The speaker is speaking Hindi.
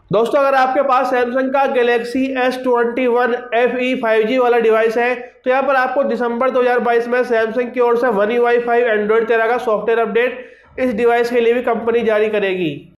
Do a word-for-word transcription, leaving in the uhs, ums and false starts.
दोस्तों अगर आपके पास सैमसंग का Galaxy S twenty one F E five G वाला डिवाइस है तो यहाँ पर आपको दिसंबर दो हज़ार बाईस में सैमसंग की ओर से One U I five Android तेरह का सॉफ्टवेयर अपडेट इस डिवाइस के लिए भी कंपनी जारी करेगी।